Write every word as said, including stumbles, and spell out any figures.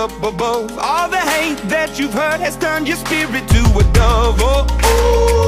up above. All the hate that you've heard has turned your spirit to a dove. Oh, ooh.